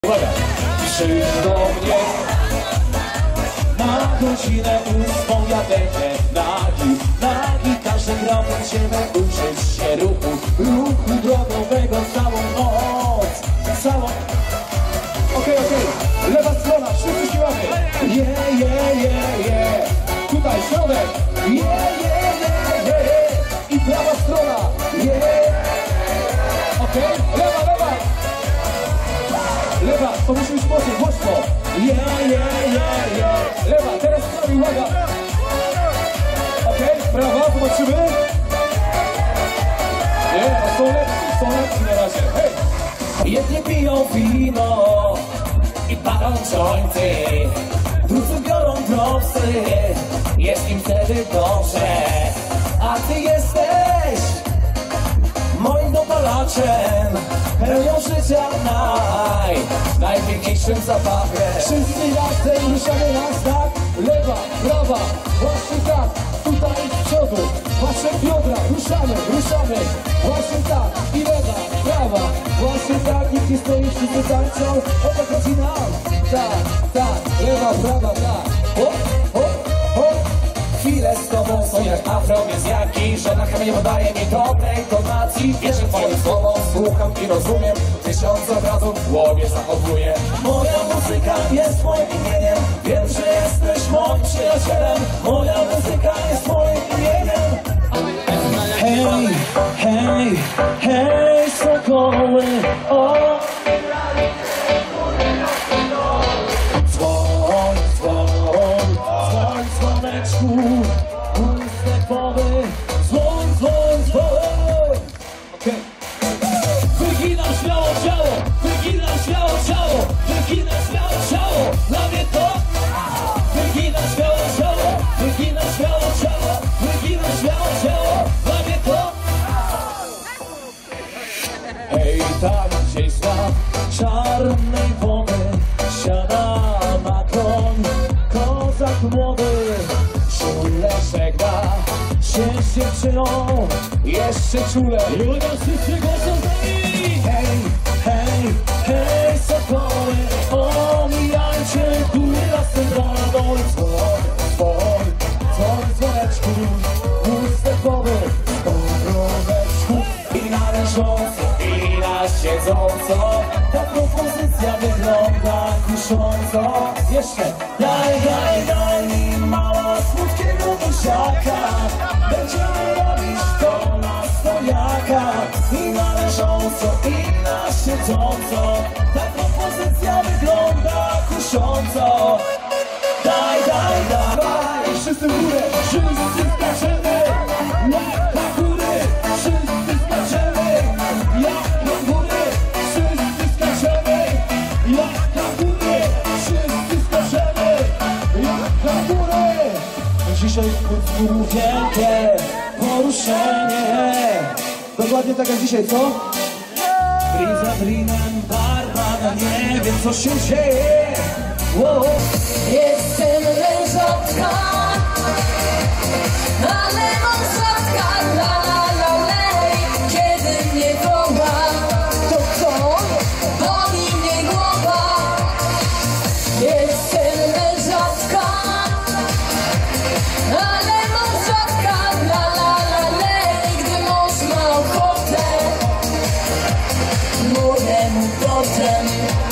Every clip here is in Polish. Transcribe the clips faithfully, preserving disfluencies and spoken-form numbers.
Uwaga! Przyjdź do mnie na godzinę ósmą, ja będę nagi, nagi. Każdy gram będziemy uczyć się ruchu, ruchu drogowego całą noc, całą... Okej, okay, okej, okay. Lewa strona, wszyscy śpiewamy. Je, je, je, je. Tutaj środek. Je, je, je, je, je. I prawa strona. Je. Okej, okay. Lewa, lewa. Lewa, to musi być mocniej, głośno. Je, je, je, je. Lewa, teraz z nami, uwaga. Okej, okay. Prawa, zobaczymy. Nie, no są lepsi, są lepsi na razie. Hej. Jedni piją wino i palą jointy, drudzy biorą dropsy, jest im wtedy dobrze. A ty jesteś moim dopalaczem, pełnią życia naj, najpiękniejszym zabawem. Wszyscy razem ruszamy na znak, lewa, prawa, właśnie tak, tutaj z przodu, wasze biodra, ruszamy, ruszamy, właśnie tak, i lewa, prawa, właśnie tak, nikt nie stoi, wszyscy tańczą, o to chodzi nam, tak, tak, lewa, prawa, tak, hop, hop, hop. Chwile z tobą są jak afromezjaki, żadna chemia nie podaje mi dobrej tonacji. Wierzę twoim słowom, słucham i rozumiem, tysiąc obrazów w głowie zachowuję. Moja muzyka jest moim imieniem, wiem, że jesteś moim przyjacielem. Moja muzyka jest moim imieniem. Hej, hej, hej, sokoły, o! Dzwoń, dzwoń, dzwoń, dzwoneczku, półstepowy, dzwoń, dzwoń, dzwoń. Okej. Wyginam śmiało ciało, wyginam śmiało ciało, wyginam śmiało ciało, dla mnie to. Wyginam śmiało ciało, wyginam śmiało ciało, wyginam śmiało ciało, dla mnie to. Hej, tam gdzieś na czarnej wody siada na koń kozak młody, czule żegna się z dziewczyną, jeszcze czule. Ludzie wszyscy głosą z nami. Hej, hej, hej, sokoły, omijajcie góry lasem dolną. Dzwoń, dzwoń, dzwoń, dzwoneczku, półstepowy, stąproneczku. I na leżąco, i na siedząco, ta propozycja wygląda kusząco. Jeszcze daj, daj, daj mi mało słodkiego buziaka, będziemy robić to na stojaka. I na leżąco, i na siedząco, ta propozycja wygląda kusząco. Daj, daj, daj, daj. Wszyscy w górę, wszyscy skaczemy, jak na góry, wszyscy skaczemy, jak na góry, wszyscy skaczemy, jak na góry, wszyscy skaczemy, jak na góry. Dzisiaj w góru wielkie poruszenie, dokładnie tak jak dzisiaj, co? Briza, brinem, barman, nie wiem co się dzieje. Wow. Jestem mężatka, ale mążatka, la la la lej. Kiedy mnie woła, to co? Boli mnie głowa. Jestem mężatka, ale mążatka, la la la lej. Gdy mąż ma ochotę, mówię mu potem.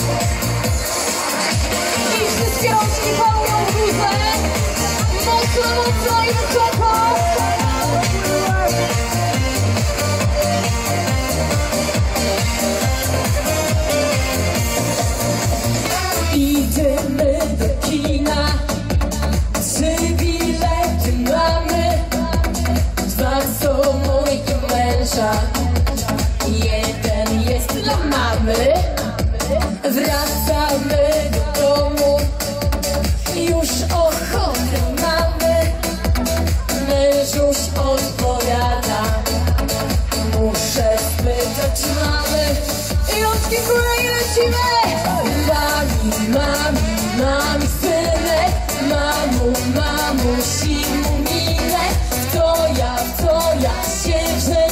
I wszystkie rączki pałują w górze, mocno, mocno i wysoko. Idziemy do kina, trzy bilety mamy, dwa są mojego męża, jeden jest dla mamy. Wracamy do domu, już ochotę mamy. Mężuś odpowiada, muszę spytać mamy. I rączki w górę i lecimy. Mami, mami, mami, synek, mamu, mamusi, muminek. Kto ja, kto ja się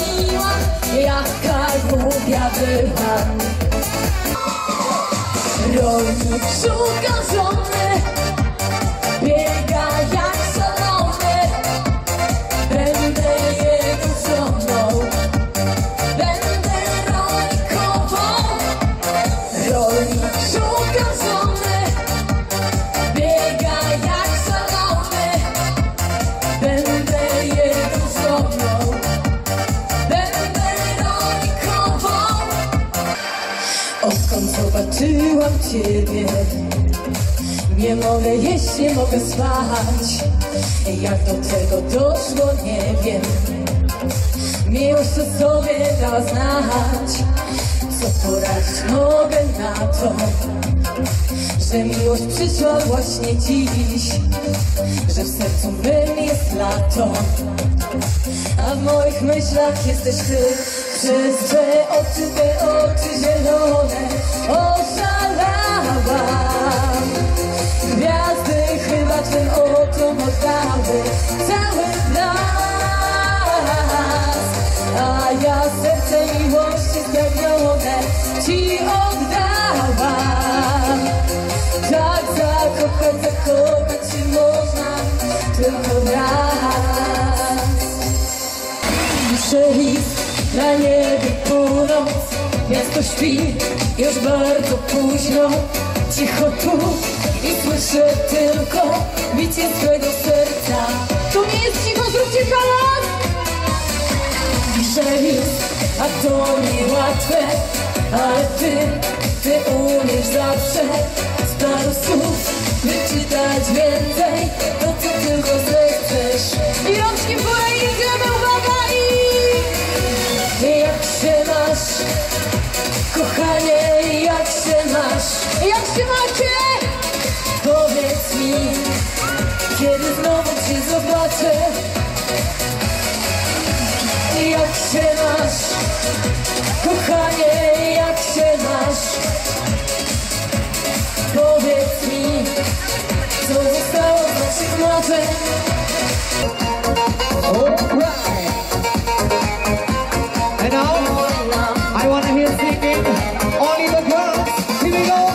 żeniłam, jaka głupia byłam. Rolnik szuka żony, biega jak szalony. Będę jego żoną, będę rolnikową. Rolnik szuka żony, biega jak szalony. Będę jego żoną, będę rolnikową. Odkąd zobaczyłam ciebie, nie mogę jeść, nie mogę spać. Jak do tego doszło, nie wiem. Miłość to sobie dała znać. Co poradzić mogę na to, że miłość przyszła właśnie dziś, że w sercu mym jest lato, a w moich myślach jesteś ty. Przez te oczy, te oczy zielone oszalałam. Gwiazdy chyba twym oczom oddały cały blask, a ja serce miłości spragnione ci oddałam. Tak zakochać, zakochać się można tylko raz. Piszę list na niebie północ, miasto śpi już bardzo późno. Cicho tu i słyszę tylko bicie swego serca. Tu nie jest cicho, zróbcie hałas! Piszę list, a to niełatwe, ale ty, ty umiesz zawsze z paru słów wyczytać więcej, to ty tylko zechcesz. I rączki w górę i idziemy, uwaga! I jak się masz, kochanie, jak się masz? Jak się macie? Powiedz mi, kiedy znowu cię zobaczę. Jak się masz, kochanie, jak się masz? Powiedz mi, co zostało z naszych marzeń. Alright. And now, I wanna hear singing only the girls. Here we go.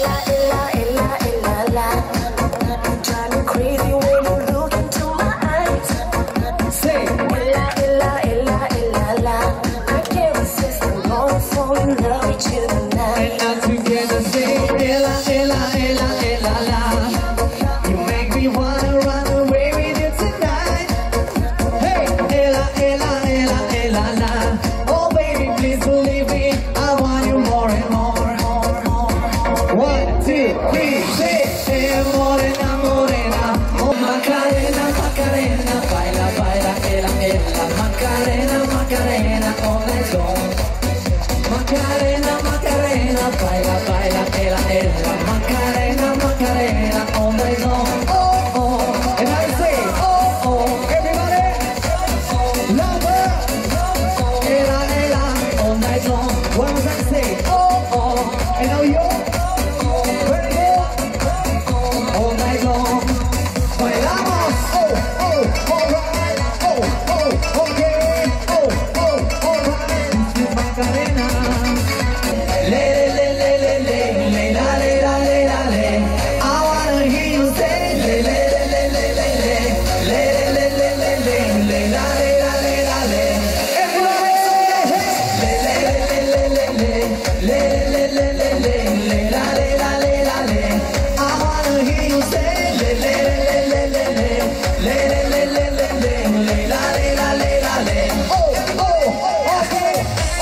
Drive me crazy when you look into my eyes. Say. Ella, Ella, Ella, Ella, la. I can't resist the long for you, love each other tonight. And now together say Ella, Ella, Ella, Ella, la. You make me wanna run away with you tonight. Hey, Ella, Ella, Ella, Ella, la. Oh baby, please believe me, I want you more and more. One, two, three, say, hey, morena, morena, oh Macarena, Macarena, baila, baila, Ella, Ella, Macarena, Macarena, all night long. Macarena, Macarena, baila, baila, Ella, Ella, Macarena, Macarena, all night long. Oh, oh, and I say, oh, oh, everybody, love her, Ella, Ella, all night long. What was I say? Oh, oh, and now you, ready, all night long. Bailamos, oh, oh, alright, oh, oh, okay, oh, oh, alright. This is Macarena. Le, le, le, le, le, le, la, le, la, le, la, le. I wanna hear you say, le, le, le, le, le, le, le, le, le, le, le, le, le, la, le, la, le, la, le. Everybody say, le, le, le, le, le, le, le, le, le, le, le, le, la, le, la, le, la, le. I wanna hear you say, le, le, le, le, le, le, le, le, le, le, le, le, le, la, le, la, le, la, le. Oh, oh, okay.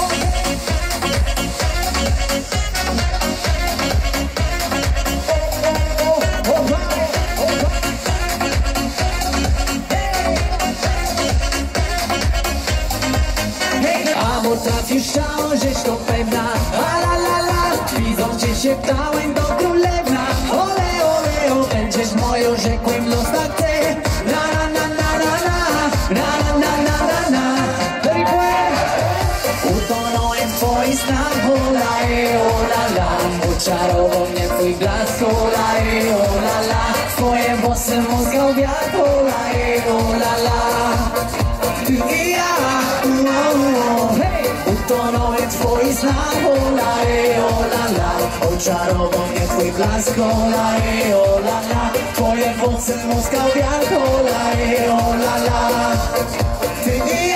Amor, trafił szał, żeś to pewna. A la la la, widzą cię się ptałem do królewna. Ole, ole, o, będziesz moją, rzekłem los tak ty. Na na na na na na, na na na na na na. Ready, play? Utonąłem w twoich snach, ola, e, ola, la. Oczarował mnie twój blask, ola, e, ola, la. Twoje włosy mózgał wiatr, ola, e, ola, la. Ty i ja, oh, oh, hey. Utonąłem mnie twoi znak, ola, ej, ola, la. Oczarował mnie twój blask, ola, ej, ola, la. Twoje włosy muskał wiatr, ola, ej, ola, la. Ty nie